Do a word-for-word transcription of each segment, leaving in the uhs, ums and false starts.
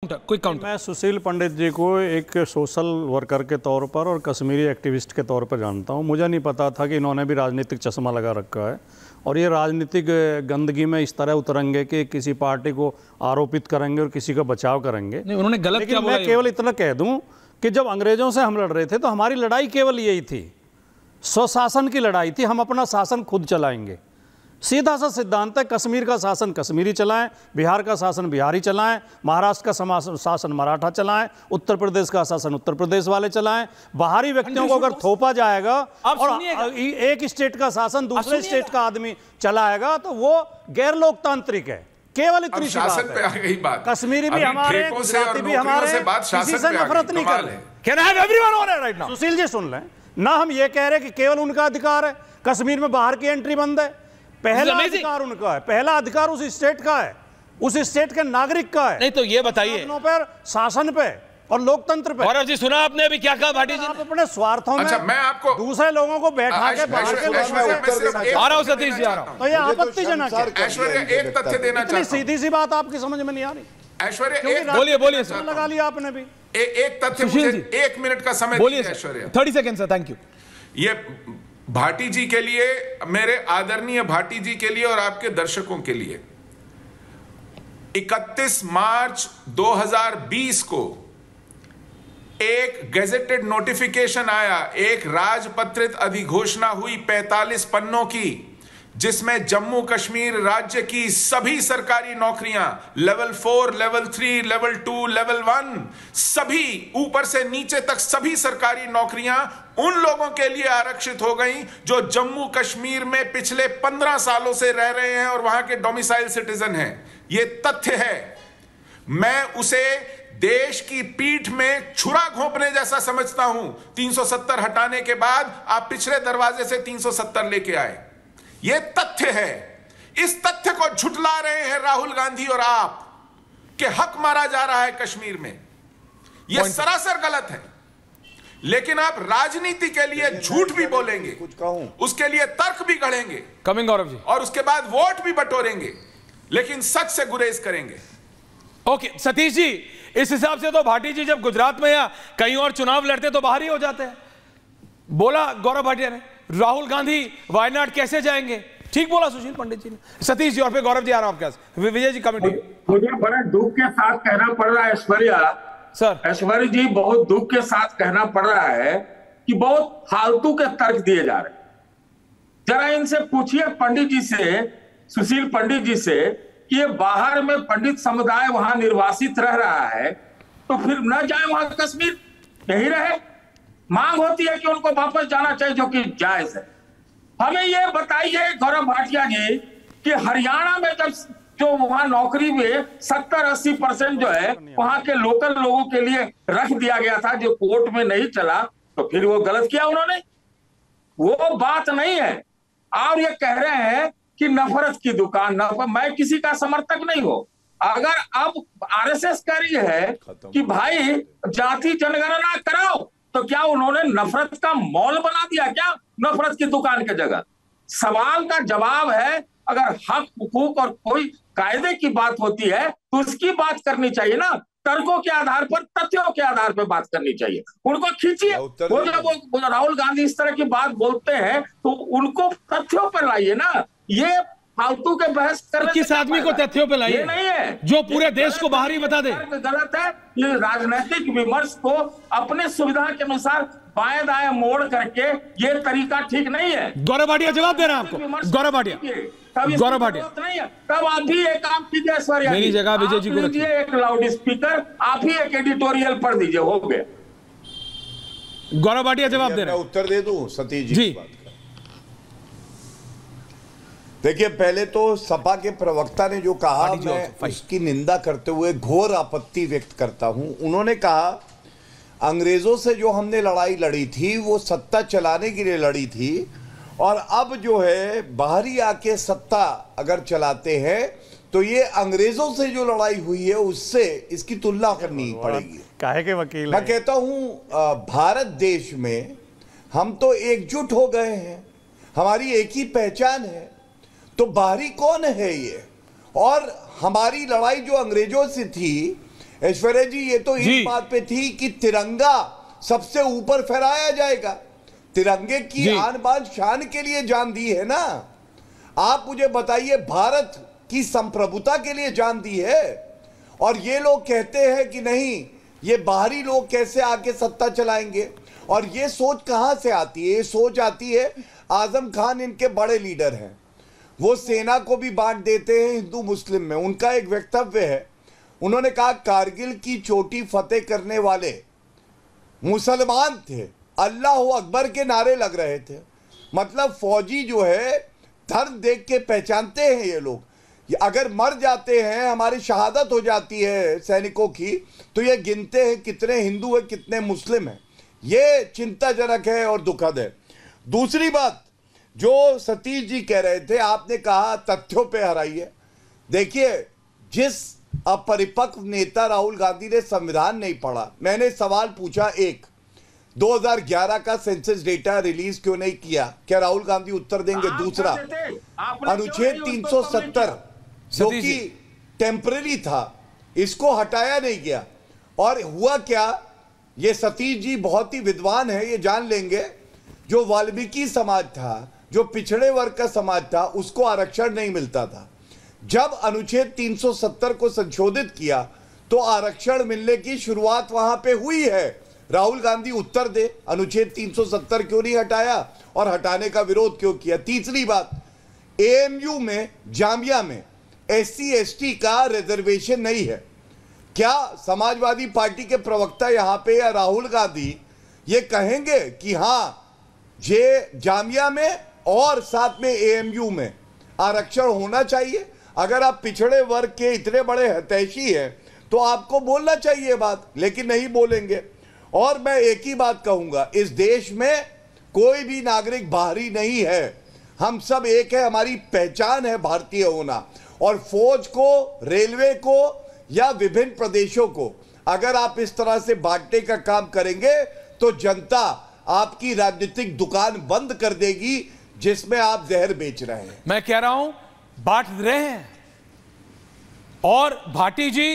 कोई काउंटर। मैं सुशील पंडित जी को एक सोशल वर्कर के तौर पर और कश्मीरी एक्टिविस्ट के तौर पर जानता हूं। मुझे नहीं पता था कि इन्होंने भी राजनीतिक चश्मा लगा रखा है और ये राजनीतिक गंदगी में इस तरह उतरेंगे कि किसी पार्टी को आरोपित करेंगे और किसी का बचाव करेंगे। नहीं, उन्होंने गलत क्या बोला? मैं केवल इतना कह दूं कि जब अंग्रेजों से हम लड़ रहे थे तो हमारी लड़ाई केवल यही थी, स्वशासन की लड़ाई थी। हम अपना शासन खुद चलाएंगे, सीधा सा सिद्धांत है। कश्मीर का शासन कश्मीरी चलाएं, बिहार का शासन बिहारी चलाएं, महाराष्ट्र का शासन मराठा चलाएं, उत्तर प्रदेश का शासन उत्तर प्रदेश वाले चलाएं। बाहरी व्यक्तियों को अगर थोपा जाएगा और एक स्टेट का शासन दूसरे स्टेट का आदमी चलाएगा तो वो गैर लोकतांत्रिक है। केवल इतनी सी बात है। आ गई बात। कश्मीरी भी हमारे, गुजराती भी हमारे, किसी से नफरत नहीं कर रहे। सुशील जी सुन लें ना, हम ये कह रहे कि केवल उनका अधिकार है, कश्मीर में बाहर की एंट्री बंद है। पहला अधिकार उनका है, पहला अधिकार उस स्टेट का है, उस स्टेट के नागरिक का है। नहीं तो ये बताइए पर शासन पे और लोकतंत्र पे। गौरव जी सुना आपने अभी क्या कहा भाटी जी? आप अपने स्वार्थों में अच्छा, मैं आपको दूसरे लोगों को बैठा के बाहर के आ रहा हूं सतीश जी, आ रहा हूं। तो ये आपत्तिजनक है। ऐश्वर्या एक तथ्य देना चाहता हूं। सीधी सी बात आपकी समझ में नहीं आ रही। ऐश्वर्या बोलिए बोलिए सर, लगा लिया आपने भी। एक तथ्य मुझे एक मिनट का समय बोलिए Aishwarya. Thirty second sir, thank you. ये भाटी जी के लिए, मेरे आदरणीय भाटी जी के लिए और आपके दर्शकों के लिए, इकतीस मार्च दो हज़ार बीस को एक गैजेटेड नोटिफिकेशन आया, एक राजपत्रित अधिघोषणा हुई पैंतालीस पन्नों की, जिसमें जम्मू कश्मीर राज्य की सभी सरकारी नौकरियां level four, level three, level two, level one, सभी ऊपर से नीचे तक सभी सरकारी नौकरियां उन लोगों के लिए आरक्षित हो गई जो जम्मू कश्मीर में पिछले पंद्रह सालों से रह रहे हैं और वहां के डोमिसाइल सिटीजन हैं। यह तथ्य है। मैं उसे देश की पीठ में छुरा घोंपने जैसा समझता हूं। तीन सौ सत्तर हटाने के बाद आप पिछले दरवाजे से तीन सौ सत्तर लेके आए। यह तथ्य है। इस तथ्य को झुटला रहे हैं राहुल गांधी और आप कि हक मारा जा रहा है कश्मीर में। यह सरासर गलत है। लेकिन आप राजनीति के लिए झूठ भी बोलेंगे, कुछ कहूं, उसके लिए तर्क भी गढ़ेंगे, कमिंग गौरव जी, और उसके बाद वोट भी बटोरेंगे, लेकिन सच से गुरेज करेंगे। ओके सतीश जी, इस हिसाब से तो भाटी जी जब गुजरात में या कहीं और चुनाव लड़ते तो बाहर ही हो जाते हैं। बोला गौरव भाटिया ने, राहुल गांधी वायनाड कैसे जाएंगे? ठीक बोला सुशील पंडित जी ने। सतीश जी और फिर गौरव जी आ रहा हूं आपके पास। विजय जी कमेंट। मुझे बड़ा दुख के साथ कहना पड़ रहा है ऐश्वर्या सर, ऐश्वर्या जी बहुत दुख के साथ कहना पड़ रहा है कि बहुत फालतू के तर्क दिए जा रहे हैं। जरा इनसे पूछिए पंडित जी से, सुशील पंडित जी से, कि ये बाहर में पंडित समुदाय वहां निर्वासित रह रहा है तो फिर न जाए वहां कश्मीर, यही रहे। मांग होती है कि उनको वापस जाना चाहिए, जो कि जायज है। हमें ये बताइए गौरव भाटिया जी कि हरियाणा में जब जो वहां नौकरी में सत्तर अस्सी परसेंट जो है वहां के लोकल लोगों के लिए रख दिया गया था, जो कोर्ट में नहीं चला, तो फिर वो गलत किया उन्होंने? वो बात नहीं है। और ये कह रहे हैं कि नफरत की दुकान, नफरत, मैं किसी का समर्थक नहीं हूं। अगर अब आरएसएस कह रही है कि भाई जाति जनगणना कराओ, तो क्या उन्होंने नफरत का मॉल बना दिया क्या नफरत की दुकान की जगह? सवाल का जवाब है, अगर हक हुकूक और कोई कायदे की बात होती है तो उसकी बात करनी चाहिए ना, तर्कों के आधार पर, तथ्यों के आधार पर बात करनी चाहिए। उनको खींचिए। वो जब वो राहुल गांधी इस तरह की बात बोलते हैं तो उनको तथ्यों पर लाइए ना। ये फालतू के बहस करने किस आदमी को तथ्यों पे लाइए? नहीं है जो पूरे देश को बाहरी बता दे। गलत है। ये राजनीतिक विमर्श को अपने सुविधा के अनुसार बाएं दाएं मोड़ करके ये तरीका ठीक नहीं है। गौरव भाटिया जवाब दे रहे हैं आपको। गौरव भाटिया, गौरव भाटिया नहीं है। तब आप भी एक काम कीजिए ऐश्वर्या, मेरी जगह विजय जी को रखिए, एक लाउड स्पीकर, आप ही एक एडिटोरियल पढ़ दीजिए, हो गया। गौरव भाटिया जवाब दे रहे हैं। उत्तर दे दूं सतीश जी, जी। की बात देखिए, पहले तो सपा के प्रवक्ता ने जो कहा, मैं उसकी निंदा करते हुए घोर आपत्ति व्यक्त करता हूं। उन्होंने कहा अंग्रेजों से जो हमने लड़ाई लड़ी थी वो सत्ता चलाने के लिए लड़ी थी, और अब जो है बाहरी आके सत्ता अगर चलाते हैं तो ये अंग्रेजों से जो लड़ाई हुई है उससे इसकी तुलना करनी पड़ेगी। काहे के वकील मैं कहता हूं भारत देश में हम तो एकजुट हो गए हैं, हमारी एक ही पहचान है, तो बाहरी कौन है ये? और हमारी लड़ाई जो अंग्रेजों से थी, ऐश्वर्या जी, ये तो इस बात पे थी कि तिरंगा सबसे ऊपर फहराया जाएगा। तिरंगे की आन बान शान के लिए जान दी है ना। आप मुझे बताइए, भारत की संप्रभुता के लिए जान दी है। और ये लोग कहते हैं कि नहीं, ये बाहरी लोग कैसे आके सत्ता चलाएंगे। और ये सोच कहां से आती है? ये सोच आती है, आजम खान इनके बड़े लीडर हैं, वो सेना को भी बांट देते हैं हिंदू मुस्लिम में। उनका एक वक्तव्य है, उन्होंने कहा कारगिल की चोटी फतेह करने वाले मुसलमान थे, अल्लाह अकबर के नारे लग रहे थे। मतलब फौजी जो है धर्म देख के पहचानते हैं ये लोग। ये अगर मर जाते हैं, हमारी शहादत हो जाती है सैनिकों की, तो ये गिनते हैं कितने हिंदू है कितने मुस्लिम हैं। ये चिंताजनक है और दुखद है। दूसरी बात जो सतीश जी कह रहे थे, आपने कहा तथ्यों पे हराइए। देखिए, जिस अपरिपक्व नेता राहुल गांधी ने संविधान नहीं पढ़ा, मैंने सवाल पूछा, एक दो हज़ार ग्यारह का सेंसस डेटा रिलीज क्यों नहीं किया? क्या राहुल गांधी उत्तर देंगे? दूसरा, अनुच्छेद तीन सौ सत्तर जो कि टेम्पररी था, इसको हटाया नहीं गया। और हुआ क्या, ये सतीश जी बहुत ही विद्वान है, ये जान लेंगे, जो वाल्मीकि समाज था, जो पिछड़े वर्ग का समाज था, उसको आरक्षण नहीं मिलता था। जब अनुच्छेद तीन सौ सत्तर को संशोधित किया तो आरक्षण मिलने की शुरुआत वहां पे हुई है। राहुल गांधी उत्तर दे, अनुच्छेद तीन सौ सत्तर क्यों नहीं हटाया और हटाने का विरोध क्यों किया? तीसरी बात, एएमयू में, जामिया में एससी एसटी का रिजर्वेशन नहीं है। क्या समाजवादी पार्टी के प्रवक्ता यहां पे या राहुल गांधी ये कहेंगे कि हां, जे जामिया में और साथ में एएमयू में आरक्षण होना चाहिए? अगर आप पिछड़े वर्ग के इतने बड़े हितैषी हैं तो आपको बोलना चाहिए बात, लेकिन नहीं बोलेंगे। और मैं एक ही बात कहूंगा, इस देश में कोई भी नागरिक बाहरी नहीं है, हम सब एक है, हमारी पहचान है भारतीय होना। और फौज को, रेलवे को या विभिन्न प्रदेशों को अगर आप इस तरह से बांटने का काम करेंगे तो जनता आपकी राजनीतिक दुकान बंद कर देगी जिसमें आप जहर बेच रहे हैं। मैं कह रहा हूं बांट रहे हैं। और भाटी जी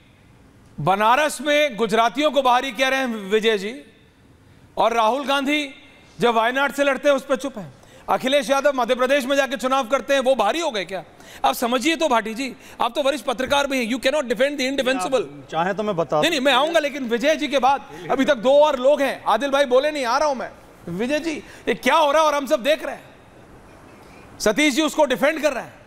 बनारस में गुजरातियों को बाहरी कह रहे हैं विजय जी, और राहुल गांधी जब वायनाड से लड़ते हैं उस पर चुप है। अखिलेश यादव मध्य प्रदेश में जाके चुनाव करते हैं, वो बाहरी हो गए क्या? आप समझिए तो भाटी जी, आप तो वरिष्ठ पत्रकार भी हैं, you can not defend the indefensible. चाहे तो मैं बता नहीं नहीं, मैं आऊंगा, लेकिन विजय जी के बाद अभी तक दो और लोग हैं। आदिल भाई बोले नहीं, आ रहा हूं मैं। विजय जी, ये क्या हो रहा है और हम सब देख रहे हैं, सतीश जी उसको डिफेंड कर रहे हैं।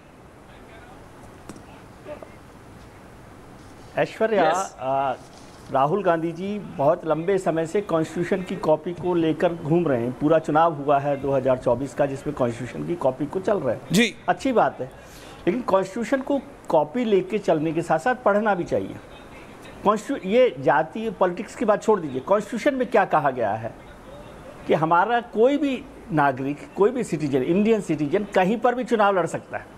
ऐश्वर्या, yes. राहुल गांधी जी बहुत लंबे समय से कॉन्स्टिट्यूशन की कॉपी को लेकर घूम रहे हैं। पूरा चुनाव हुआ है दो हज़ार चौबीस का, जिसमें कॉन्स्टिट्यूशन की कॉपी को चल रहे हैं जी, अच्छी बात है। लेकिन कॉन्स्टिट्यूशन को कॉपी लेके चलने के साथ साथ पढ़ना भी चाहिए। कॉन्स्टिट्यू ये जातीय पॉलिटिक्स की बात छोड़ दीजिए, कॉन्स्टिट्यूशन में क्या कहा गया है कि हमारा कोई भी नागरिक, कोई भी सिटीजन, इंडियन सिटीजन कहीं पर भी चुनाव लड़ सकता है।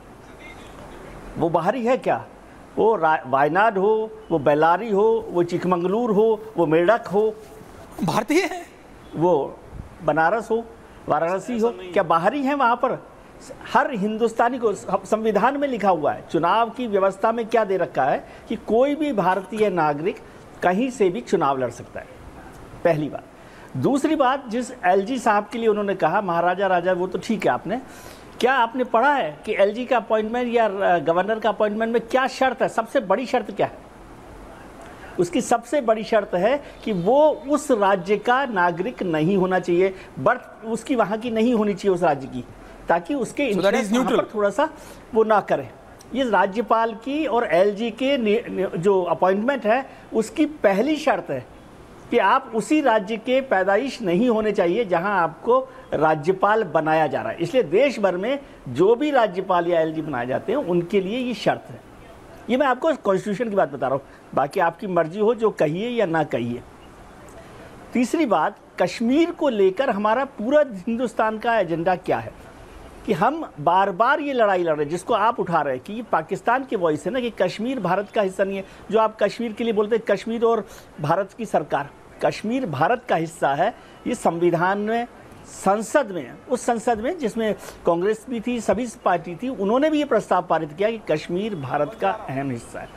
वो बाहरी है क्या, वो वायनाड हो, वो बेल्लारी हो, वो चिकमंगलूर हो, वो मेरठ हो, भारतीय है, वो बनारस हो, वाराणसी हो, क्या बाहरी हैं वहाँ पर? हर हिंदुस्तानी को संविधान में लिखा हुआ है, चुनाव की व्यवस्था में क्या दे रखा है कि कोई भी भारतीय नागरिक कहीं से भी चुनाव लड़ सकता है। पहली बात। दूसरी बात, जिस एलजी साहब के लिए उन्होंने कहा महाराजा राजा, वो तो ठीक है, आपने क्या आपने पढ़ा है कि एलजी का अपॉइंटमेंट या गवर्नर का अपॉइंटमेंट में क्या शर्त है? सबसे बड़ी शर्त क्या है? उसकी सबसे बड़ी शर्त है कि वो उस राज्य का नागरिक नहीं होना चाहिए, बर्थ उसकी वहाँ की नहीं होनी चाहिए उस राज्य की, ताकि उसके इंटरेस्ट वहाँ पर थोड़ा सा वो ना करें। ये राज्यपाल की और एलजी के जो अपॉइंटमेंट है उसकी पहली शर्त है कि आप उसी राज्य के पैदाइश नहीं होने चाहिए जहां आपको राज्यपाल बनाया जा रहा है। इसलिए देश भर में जो भी राज्यपाल या एलजी बनाए जाते हैं उनके लिए ये शर्त है। ये मैं आपको कॉन्स्टिट्यूशन की बात बता रहा हूँ, बाकी आपकी मर्जी हो जो कहिए या ना कहिए। तीसरी बात, कश्मीर को लेकर हमारा पूरा हिंदुस्तान का एजेंडा क्या है कि हम बार बार ये लड़ाई लड़ रहे हैं, जिसको आप उठा रहे हैं कि ये पाकिस्तान की वॉइस है ना, कि कश्मीर भारत का हिस्सा नहीं है। जो आप कश्मीर के लिए बोलते हैं, कश्मीर और भारत की सरकार, कश्मीर भारत का हिस्सा है। ये संविधान में, संसद में, उस संसद में जिसमें कांग्रेस भी थी, सभी पार्टी थी, उन्होंने भी ये प्रस्ताव पारित किया कि कश्मीर भारत का अहम हिस्सा है।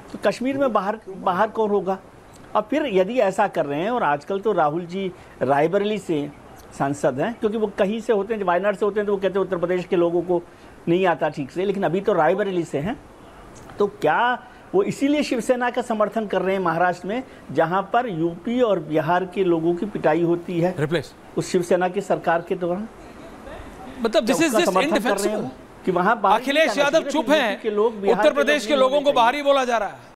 तो कश्मीर में बाहर बाहर कौन होगा? और फिर यदि ऐसा कर रहे हैं, और आजकल तो राहुल जी रायबरेली से सांसद हैं, क्योंकि वो कहीं से होते हैं, वायनाड से होते हैं तो वो कहते हैं उत्तर प्रदेश के लोगों को नहीं आता ठीक से, लेकिन अभी तो रायबरेली से हैं। तो क्या वो इसीलिए शिवसेना का समर्थन कर रहे हैं महाराष्ट्र में, जहां पर यूपी और बिहार के लोगों की पिटाई होती है रिप्लेस उस शिवसेना की सरकार के दौरान? मतलब दिस इज जस्ट इनडिफेंसिबल कि वहां अखिलेश यादव चुप हैं, उत्तर प्रदेश के लोगों को बाहरी बोला जा रहा है।